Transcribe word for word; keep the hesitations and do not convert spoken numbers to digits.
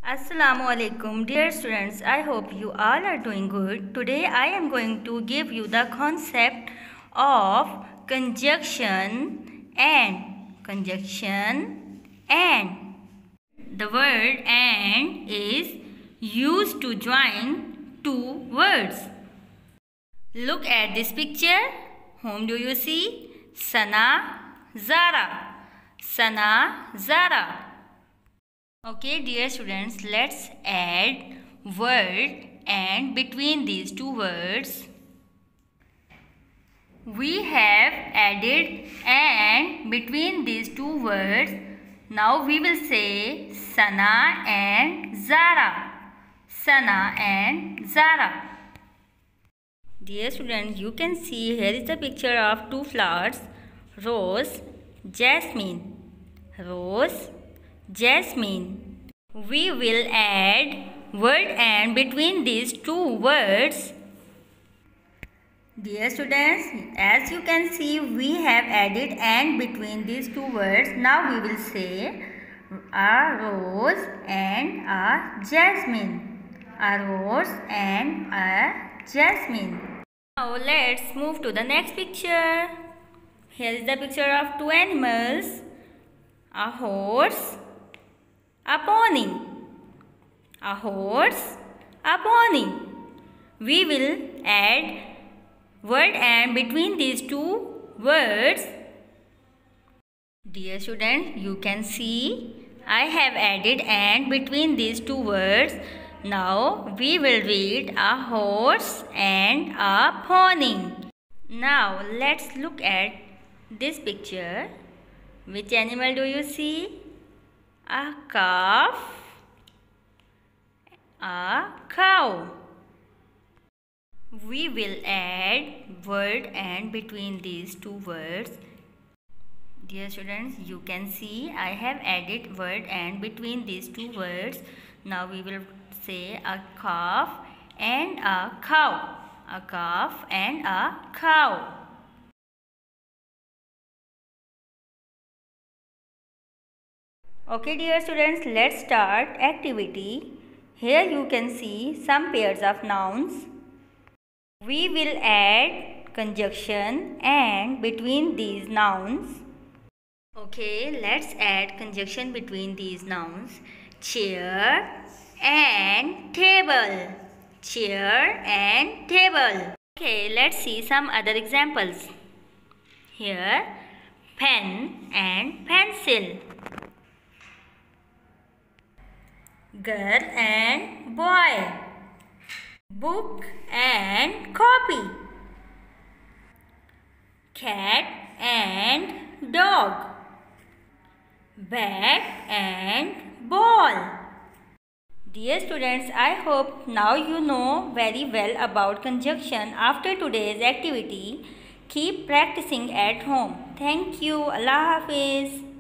Assalamu alaikum dear students. I hope you all are doing good. Today I am going to give you the concept of conjunction and conjunction and the word and is used to join two words. Look at this picture. Whom do you see? Sana, Zara. Sana, Zara. Okay dear students, let's add word and between these two words. We have added and between these two words. Now we will say Sana and Zara. Sana and Zara. Dear students, you can see here is the picture of two flowers. Rose, jasmine. Rose, jasmine. We will add word and between these two words. Dear students, as you can see, we have added and between these two words. Now we will say a rose and a jasmine. A rose and a jasmine. Now let's move to the next picture. Here is the picture of two animals. A horse, a pony. A horse, a pony. We will add word and between these two words. Dear students, you can see I have added and between these two words. Now we will read a horse and a pony. Now let's look at this picture. Which animal do you see? A calf, a cow. We will add word and between these two words. Dear students, you can see I have added word and between these two words. Now we will say a calf and a cow. A calf and a cow. Okay dear students, let's start activity. Here you can see some pairs of nouns. We will add conjunction and between these nouns. Okay, let's add conjunction between these nouns. Chair and table. Chair and table. Okay, let's see some other examples. Here, pen and pencil. Girl and boy. Book and copy. Cat and dog. Bat and ball. Dear students, I hope now you know very well about conjunction after today's activity. Keep practicing at home. Thank you. Allah Hafiz.